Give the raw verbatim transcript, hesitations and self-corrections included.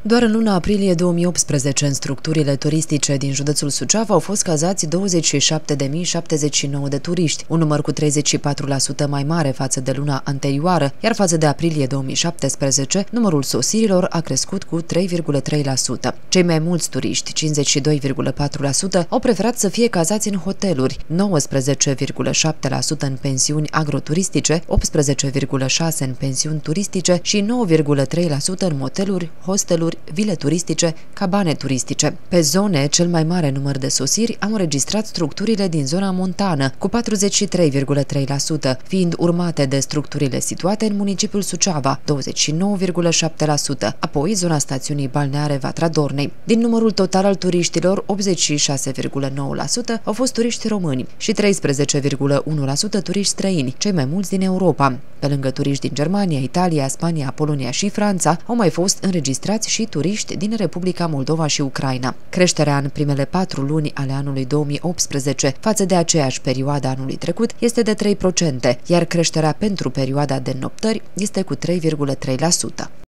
Doar în luna aprilie două mii optsprezece, în structurile turistice din județul Suceava au fost cazați douăzeci și șapte de mii șaptezeci și nouă de turiști, un număr cu treizeci și patru la sută mai mare față de luna anterioară, iar față de aprilie două mii șaptesprezece, numărul sosirilor a crescut cu trei virgulă trei la sută. Cei mai mulți turiști, cincizeci și doi virgulă patru la sută, au preferat să fie cazați în hoteluri, nouăsprezece virgulă șapte la sută în pensiuni agroturistice, optsprezece virgulă șase la sută în pensiuni turistice și nouă virgulă trei la sută în moteluri, hosteluri, vile turistice, cabane turistice. Pe zone, cel mai mare număr de sosiri au înregistrat structurile din zona montană, cu patruzeci și trei virgulă trei la sută, fiind urmate de structurile situate în municipiul Suceava, douăzeci și nouă virgulă șapte la sută, apoi zona stațiunii balneare Vatra Dornei. Din numărul total al turiștilor, optzeci și șase virgulă nouă la sută au fost turiști români și treisprezece virgulă unu la sută turiști străini, cei mai mulți din Europa. Pe lângă turiști din Germania, Italia, Spania, Polonia și Franța, au mai fost înregistrați și turiști din Republica Moldova și Ucraina. Creșterea în primele patru luni ale anului două mii optsprezece față de aceeași perioadă anului trecut este de trei la sută, iar creșterea pentru perioada de înnoptări este cu trei virgulă trei la sută.